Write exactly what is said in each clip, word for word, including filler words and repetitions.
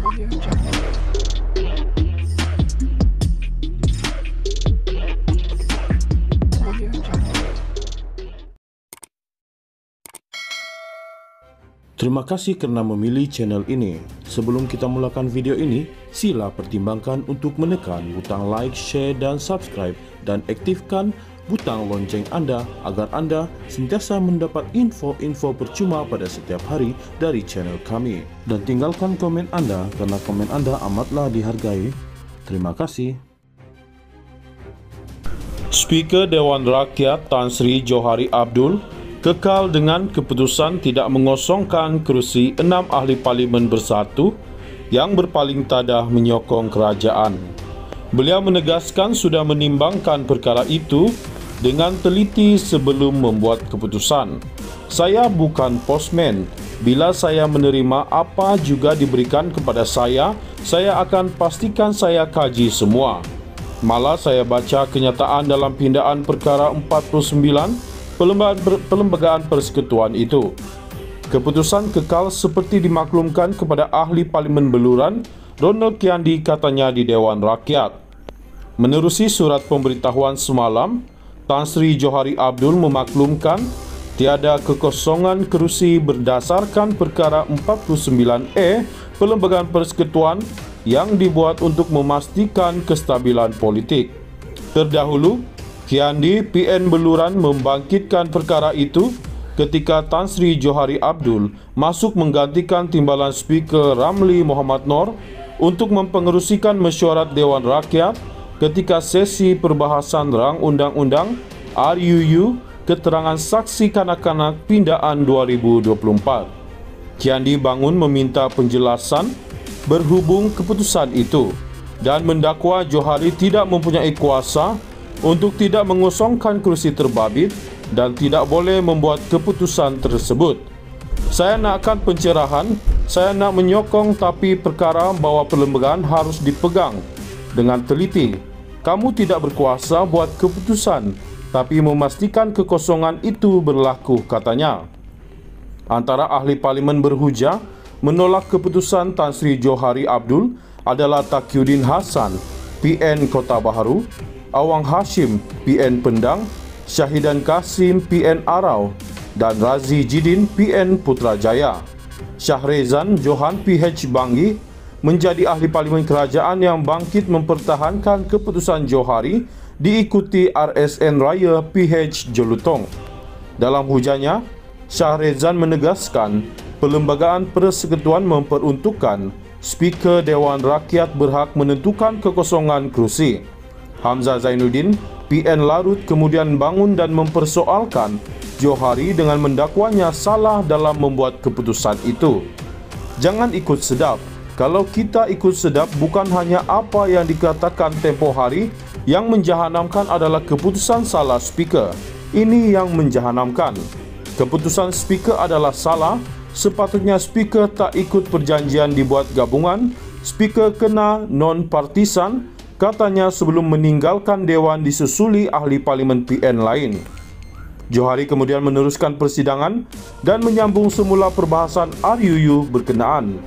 Audio Jungle. Audio Jungle. Terima kasih karena memilih channel ini. Sebelum kita mulakan video ini, sila pertimbangkan untuk menekan butang like, share dan subscribe dan aktifkan butang lonceng Anda agar Anda sentiasa mendapat info-info percuma pada setiap hari dari channel kami. Dan tinggalkan komen Anda karena komen Anda amatlah dihargai. Terima kasih. Speaker Dewan Rakyat Tan Sri Johari Abdul kekal dengan keputusan tidak mengosongkan kerusi enam ahli parlimen bersatu yang berpaling tadah menyokong kerajaan. Beliau menegaskan sudah menimbangkan perkara itu dengan teliti sebelum membuat keputusan. Saya bukan postman. Bila saya menerima apa juga diberikan kepada saya, saya akan pastikan saya kaji semua. Malah saya baca kenyataan dalam pindaan perkara empat puluh sembilan Pelembagaan, Pelembagaan Persekutuan itu. Keputusan kekal seperti dimaklumkan kepada ahli Parlimen Beluran, Ronald Kiandi, katanya di Dewan Rakyat. Menerusi surat pemberitahuan semalam, Tan Sri Johari Abdul memaklumkan tiada kekosongan kerusi berdasarkan perkara empat puluh sembilan E Pelembagaan Persekutuan yang dibuat untuk memastikan kestabilan politik. Terdahulu, Kiandi P N Beluran membangkitkan perkara itu ketika Tan Sri Johari Abdul masuk menggantikan timbalan Speaker Ramli Mohamad Noor untuk mempengerusikan mesyuarat Dewan Rakyat ketika sesi perbahasan rang undang-undang R U U keterangan saksi kanak-kanak pindaan dua ribu dua puluh empat. Kiandi bangun meminta penjelasan berhubung keputusan itu dan mendakwa Johari tidak mempunyai kuasa untuk tidak mengosongkan kerusi terbabit dan tidak boleh membuat keputusan tersebut. Saya nakkan pencerahan, saya nak menyokong tapi perkara bahawa perlembagaan harus dipegang dengan teliti. Kamu tidak berkuasa buat keputusan tapi memastikan kekosongan itu berlaku, katanya. Antara ahli parlimen berhujah menolak keputusan Tan Sri Johari Abdul adalah Taqiyuddin Hassan, P N Kota Baharu, Awang Hashim, P N Pendang, Syahidan Kasim, P N Arau, dan Razi Jidin, P N Putrajaya. Syahrezan Johan, P H Bangi, menjadi ahli parlimen kerajaan yang bangkit mempertahankan keputusan Johari, diikuti R S N Raya P H Jelutong. Dalam hujahnya, Syahrezan menegaskan Perlembagaan Persekutuan memperuntukkan Speaker Dewan Rakyat berhak menentukan kekosongan kerusi. Hamzah Zainuddin, P N Larut, kemudian bangun dan mempersoalkan Johari dengan mendakwanya salah dalam membuat keputusan itu. Jangan ikut sedap. Kalau kita ikut sedap, bukan hanya apa yang dikatakan tempoh hari yang menjahanamkan adalah keputusan salah Speaker. Ini yang menjahanamkan. Keputusan Speaker adalah salah. Sepatutnya Speaker tak ikut perjanjian dibuat gabungan. Speaker kena non-partisan, katanya sebelum meninggalkan Dewan disusuli ahli parlimen P N lain. Johari kemudian meneruskan persidangan dan menyambung semula perbahasan R U U berkenaan.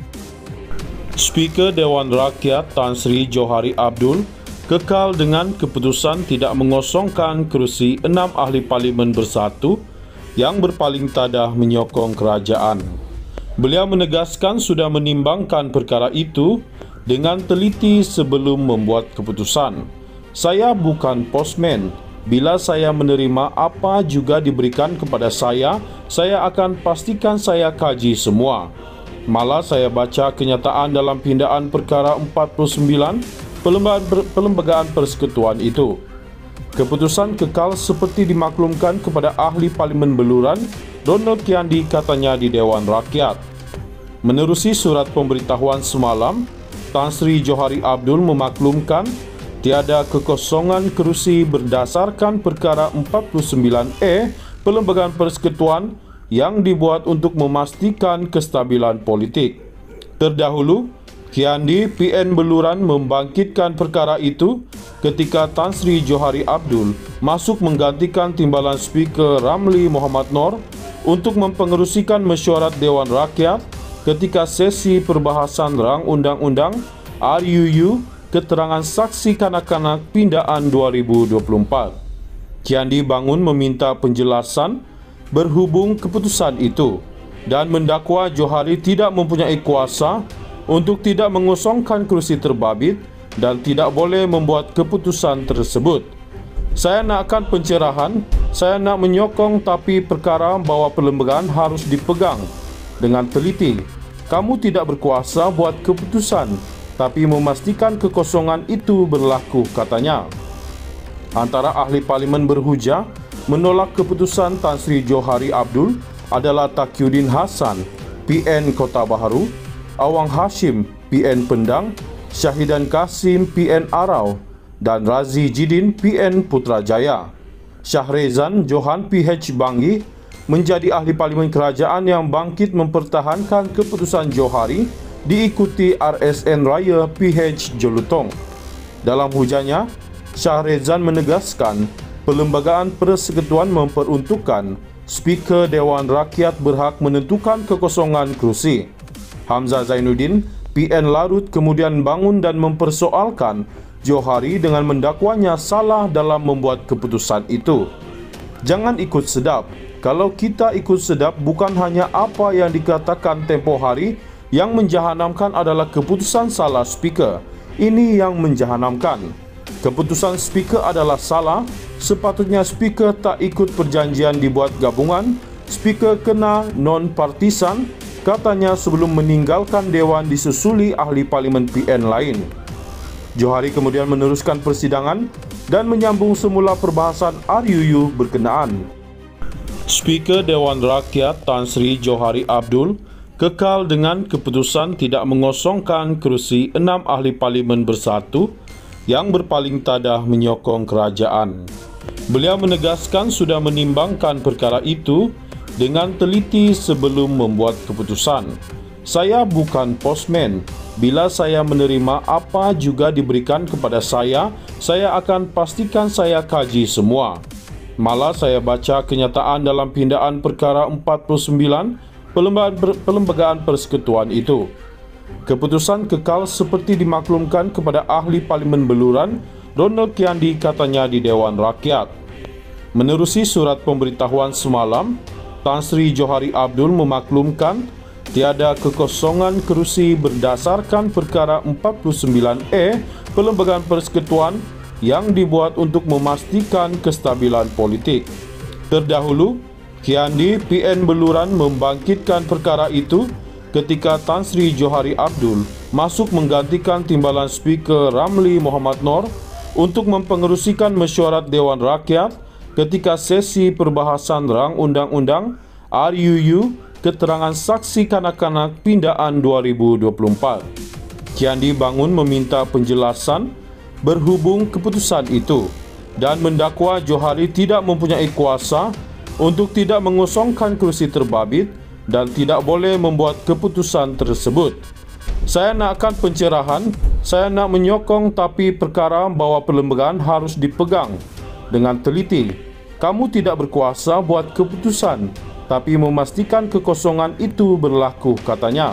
Speaker Dewan Rakyat Tan Sri Johari Abdul kekal dengan keputusan tidak mengosongkan kerusi enam ahli parlimen bersatu yang berpaling tadah menyokong kerajaan. Beliau menegaskan sudah menimbangkan perkara itu dengan teliti sebelum membuat keputusan. Saya bukan postman. Bila saya menerima apa juga diberikan kepada saya, saya akan pastikan saya kaji semua. Malah saya baca kenyataan dalam pindaan perkara empat puluh sembilan Pelembagaan Persekutuan itu. Keputusan kekal seperti dimaklumkan kepada ahli Parlimen Beluran, Ronald Kiandi, katanya di Dewan Rakyat. Menerusi surat pemberitahuan semalam, Tan Sri Johari Abdul memaklumkan tiada kekosongan kerusi berdasarkan perkara empat puluh sembilan E Pelembagaan Persekutuan yang dibuat untuk memastikan kestabilan politik. Terdahulu, Kiandi P N Beluran membangkitkan perkara itu ketika Tan Sri Johari Abdul masuk menggantikan timbalan Speaker Ramli Mohamad Noor untuk mempengerusikan mesyuarat Dewan Rakyat ketika sesi perbahasan rang undang-undang R U U Keterangan Saksi Kanak-kanak Pindaan dua ribu dua puluh empat. Kiandi Bangun meminta penjelasan berhubung keputusan itu dan mendakwa Johari tidak mempunyai kuasa untuk tidak mengosongkan kerusi terbabit dan tidak boleh membuat keputusan tersebut. Saya nakkan pencerahan, saya nak menyokong, tapi perkara bahawa perlembagaan harus dipegang dengan teliti. Kamu tidak berkuasa buat keputusan, tapi memastikan kekosongan itu berlaku, katanya. Antara ahli parlimen berhujah menolak keputusan Tan Sri Johari Abdul adalah Taqiyuddin Hassan, P N Kota Baharu, Awang Hashim, P N Pendang, Syahidan Kasim, P N Arau, dan Razi Jidin, P N Putrajaya. Syahrezan Johan, P H Bangi, menjadi ahli parlimen kerajaan yang bangkit mempertahankan keputusan Johari, diikuti R S N Raya P H Jelutong. Dalam hujannya, Syahrezan menegaskan Perlembagaan Persekutuan memperuntukkan Speaker Dewan Rakyat berhak menentukan kekosongan kerusi. Hamzah Zainuddin, P N Larut, kemudian bangun dan mempersoalkan Johari dengan mendakwanya salah dalam membuat keputusan itu. Jangan ikut sedap. Kalau kita ikut sedap, bukan hanya apa yang dikatakan tempoh hari yang menjahanamkan adalah keputusan salah Speaker. Ini yang menjahanamkan. Keputusan Speaker adalah salah. Sepatutnya Speaker tak ikut perjanjian dibuat gabungan. Speaker kena non-partisan, katanya sebelum meninggalkan Dewan disusuli ahli parlimen P N lain. Johari kemudian meneruskan persidangan dan menyambung semula perbahasan R U U berkenaan. Speaker Dewan Rakyat Tan Sri Johari Abdul kekal dengan keputusan tidak mengosongkan kerusi enam ahli parlimen bersatu yang berpaling tadah menyokong kerajaan. Beliau menegaskan sudah menimbangkan perkara itu dengan teliti sebelum membuat keputusan. Saya bukan postman. Bila saya menerima apa juga diberikan kepada saya, saya akan pastikan saya kaji semua. Malah saya baca kenyataan dalam pindaan perkara empat puluh sembilan Perlembagaan Persekutuan itu. Keputusan kekal seperti dimaklumkan kepada ahli parlimen Beluran, Ronald Kiandi, katanya di Dewan Rakyat. Menerusi surat pemberitahuan semalam, Tan Sri Johari Abdul memaklumkan tiada kekosongan kerusi berdasarkan perkara empat puluh sembilan A Perlembagaan Persekutuan yang dibuat untuk memastikan kestabilan politik. Terdahulu, Kiandi, P N Beluran membangkitkan perkara itu ketika Tan Sri Johari Abdul masuk menggantikan timbalan Speaker Ramli Muhammad Noor untuk mempengerusikan mesyuarat Dewan Rakyat ketika sesi perbahasan rang undang-undang R U U Keterangan Saksi Kanak-kanak Pindaan dua ribu dua puluh empat. Kiandi Bangun meminta penjelasan berhubung keputusan itu dan mendakwa Johari tidak mempunyai kuasa untuk tidak mengosongkan kerusi terbabit dan tidak boleh membuat keputusan tersebut. Saya nakkan pencerahan, saya nak menyokong, tapi perkara bahawa perlembagaan harus dipegang dengan teliti. Kamu tidak berkuasa buat keputusan, tapi memastikan kekosongan itu berlaku, katanya.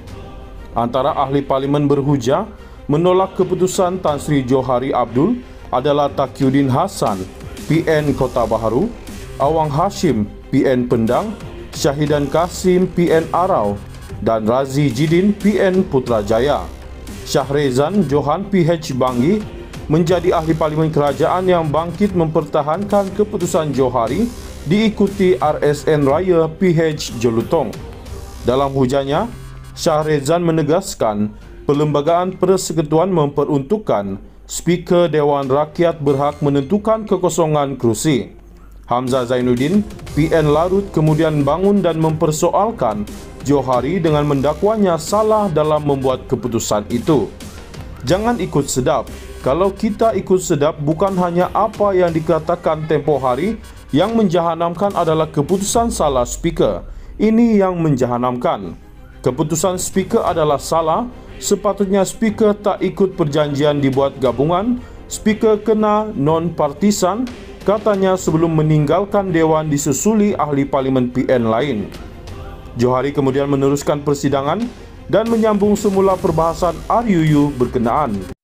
Antara ahli parlimen berhujah menolak keputusan Tan Sri Johari Abdul adalah Taqiyuddin Hassan, P N Kota Baharu, Awang Hashim, P N Pendang, Syahidan Kasim, P N Arau, dan Razi Jidin, P N Putrajaya. Syahrezan Johan, P H Bangi, menjadi ahli parlimen kerajaan yang bangkit mempertahankan keputusan Johari, diikuti R S N Raya P H Jelutong. Dalam hujannya, Syahrezan menegaskan Perlembagaan Persekutuan memperuntukkan Speaker Dewan Rakyat berhak menentukan kekosongan kerusi. Hamzah Zainuddin, P N Larut, kemudian bangun dan mempersoalkan Johari dengan mendakwanya salah dalam membuat keputusan itu. Jangan ikut sedap. Kalau kita ikut sedap, bukan hanya apa yang dikatakan tempoh hari yang menjahanamkan adalah keputusan salah Speaker. Ini yang menjahanamkan. Keputusan Speaker adalah salah. Sepatutnya Speaker tak ikut perjanjian dibuat gabungan. Speaker kena non-partisan, katanya sebelum meninggalkan Dewan disusuli ahli parlimen P N lain. Johari kemudian meneruskan persidangan dan menyambung semula perbahasan R U U berkenaan.